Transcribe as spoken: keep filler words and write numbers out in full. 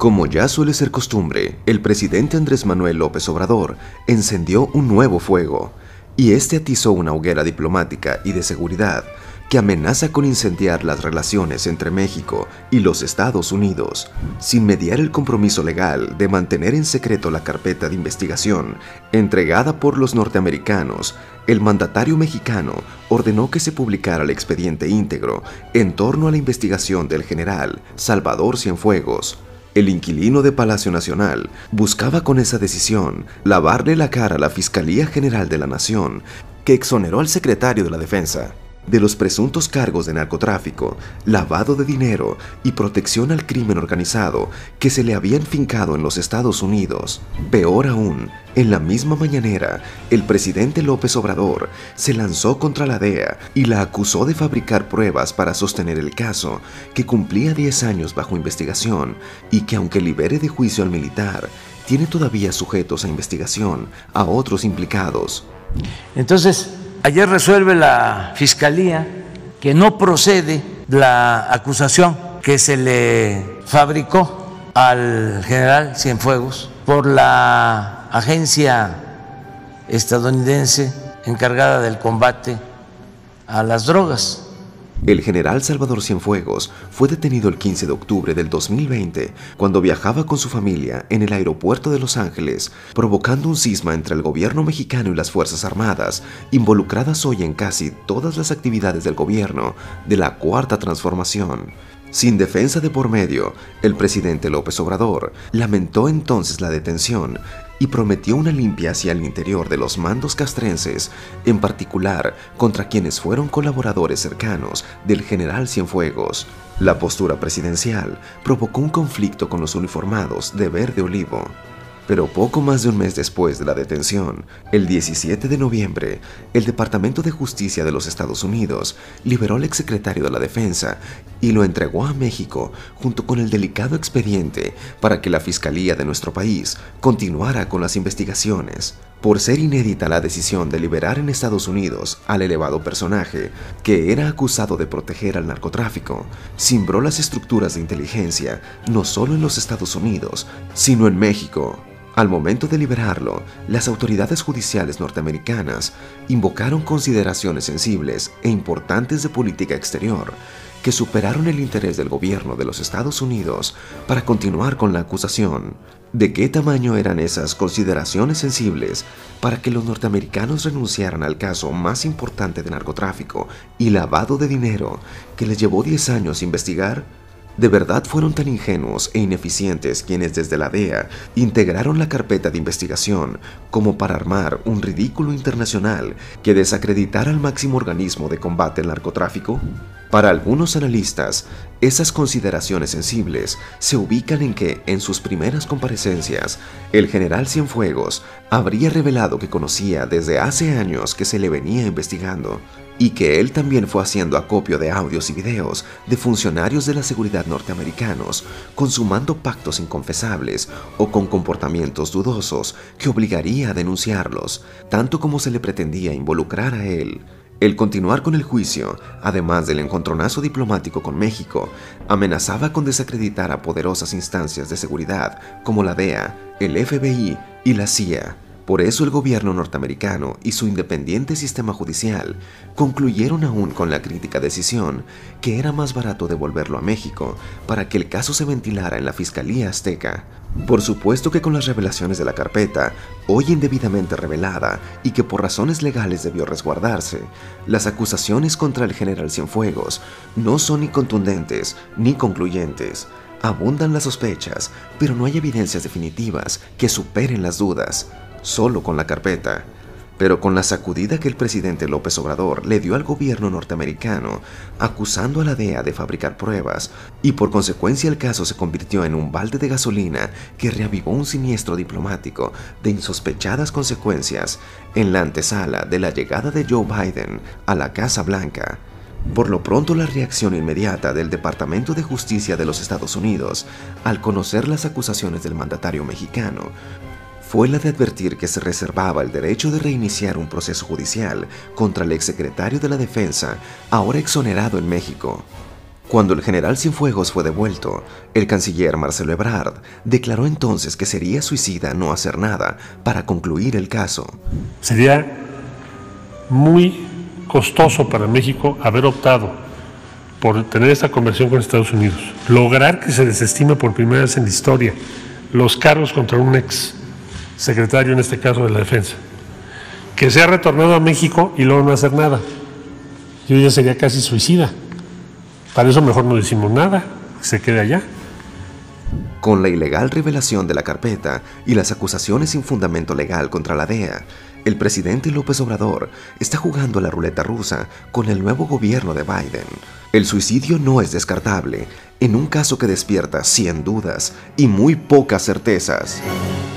Como ya suele ser costumbre, el presidente Andrés Manuel López Obrador encendió un nuevo fuego, y este atizó una hoguera diplomática y de seguridad que amenaza con incendiar las relaciones entre México y los Estados Unidos, sin mediar el compromiso legal de mantener en secreto la carpeta de investigación entregada por los norteamericanos. El mandatario mexicano ordenó que se publicara el expediente íntegro en torno a la investigación del general Salvador Cienfuegos. El inquilino de Palacio Nacional buscaba con esa decisión lavarle la cara a la Fiscalía General de la Nación, que exoneró al secretario de la Defensa de los presuntos cargos de narcotráfico, lavado de dinero y protección al crimen organizado que se le habían fincado en los Estados Unidos. Peor aún, en la misma mañanera, el presidente López Obrador se lanzó contra la D E A y la acusó de fabricar pruebas para sostener el caso, que cumplía diez años bajo investigación y que, aunque libere de juicio al militar, tiene todavía sujetos a investigación a otros implicados. Entonces, ayer resuelve la Fiscalía que no procede la acusación que se le fabricó al general Cienfuegos por la agencia estadounidense encargada del combate a las drogas. El general Salvador Cienfuegos fue detenido el quince de octubre del dos mil veinte cuando viajaba con su familia en el aeropuerto de Los Ángeles, provocando un cisma entre el gobierno mexicano y las Fuerzas Armadas, involucradas hoy en casi todas las actividades del gobierno de la Cuarta Transformación. Sin defensa de por medio, el presidente López Obrador lamentó entonces la detención y prometió una limpia hacia el interior de los mandos castrenses, en particular contra quienes fueron colaboradores cercanos del general Cienfuegos. La postura presidencial provocó un conflicto con los uniformados de verde olivo. Pero poco más de un mes después de la detención, el diecisiete de noviembre, el Departamento de Justicia de los Estados Unidos liberó al exsecretario de la Defensa y lo entregó a México junto con el delicado expediente para que la Fiscalía de nuestro país continuara con las investigaciones. Por ser inédita la decisión de liberar en Estados Unidos al elevado personaje que era acusado de proteger al narcotráfico, cimbró las estructuras de inteligencia no solo en los Estados Unidos, sino en México. Al momento de liberarlo, las autoridades judiciales norteamericanas invocaron consideraciones sensibles e importantes de política exterior que superaron el interés del gobierno de los Estados Unidos para continuar con la acusación. ¿De qué tamaño eran esas consideraciones sensibles para que los norteamericanos renunciaran al caso más importante de narcotráfico y lavado de dinero que les llevó diez años investigar? ¿De verdad fueron tan ingenuos e ineficientes quienes desde la D E A integraron la carpeta de investigación como para armar un ridículo internacional que desacreditara al máximo organismo de combate al narcotráfico? Para algunos analistas, esas consideraciones sensibles se ubican en que, en sus primeras comparecencias, el general Cienfuegos habría revelado que conocía desde hace años que se le venía investigando, y que él también fue haciendo acopio de audios y videos de funcionarios de la seguridad norteamericanos, consumando pactos inconfesables o con comportamientos dudosos que obligaría a denunciarlos, tanto como se le pretendía involucrar a él. El continuar con el juicio, además del encontronazo diplomático con México, amenazaba con desacreditar a poderosas instancias de seguridad como la D E A, el F B I y la C I A. Por eso el gobierno norteamericano y su independiente sistema judicial concluyeron aún con la crítica decisión que era más barato devolverlo a México para que el caso se ventilara en la Fiscalía Azteca. Por supuesto que con las revelaciones de la carpeta, hoy indebidamente revelada y que por razones legales debió resguardarse, las acusaciones contra el general Cienfuegos no son ni contundentes ni concluyentes. Abundan las sospechas, pero no hay evidencias definitivas que superen las dudas. Solo con la carpeta, pero con la sacudida que el presidente López Obrador le dio al gobierno norteamericano, acusando a la D E A de fabricar pruebas, y por consecuencia el caso se convirtió en un balde de gasolina que reavivó un siniestro diplomático de insospechadas consecuencias en la antesala de la llegada de Joe Biden a la Casa Blanca. Por lo pronto, la reacción inmediata del Departamento de Justicia de los Estados Unidos al conocer las acusaciones del mandatario mexicano fue la de advertir que se reservaba el derecho de reiniciar un proceso judicial contra el exsecretario de la Defensa, ahora exonerado en México. Cuando el general Cienfuegos fue devuelto, el canciller Marcelo Ebrard declaró entonces que sería suicida no hacer nada para concluir el caso. Sería muy costoso para México haber optado por tener esta conversión con Estados Unidos, lograr que se desestime por primera vez en la historia los cargos contra un ex secretario, en este caso de la Defensa, que sea retornado a México y luego no hacer nada. Yo ya sería casi suicida. Para eso mejor no decimos nada, que se quede allá. Con la ilegal revelación de la carpeta y las acusaciones sin fundamento legal contra la D E A, el presidente López Obrador está jugando a la ruleta rusa con el nuevo gobierno de Biden. El suicidio no es descartable, en un caso que despierta cien dudas y muy pocas certezas.